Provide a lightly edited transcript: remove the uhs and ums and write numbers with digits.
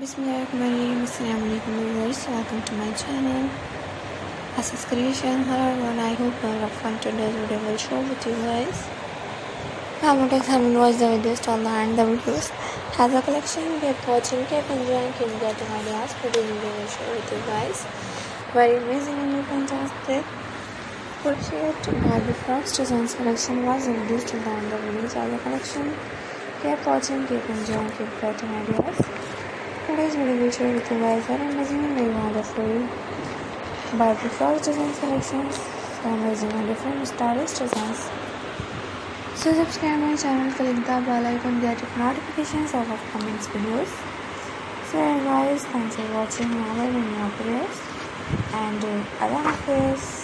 Bismillahirrahmanirrahim. Assalamualaikum viewers, welcome to my channel Asas Creation. Hello everyone, I hope you all have fun. Today's video will show with you guys how to examine watch the videos till the end. The videos has a collection, keep watching, keep enjoying, keep getting ideas. Today's video will show with you guys very amazing and new fantastic crochet Barbi Frocks designs collection. Watch the videos till the end. The videos has a collection, keep watching, keep enjoying, keep getting ideas. Today's video will show with you guys very amazing and very wonderful Barbi Frocks design selections, so amazing and different stylish designs. So subscribe my channel, click the bell icon, get notifications of upcoming videos. So guys, thanks for watching. Now in your prayers and Allah Hafiz.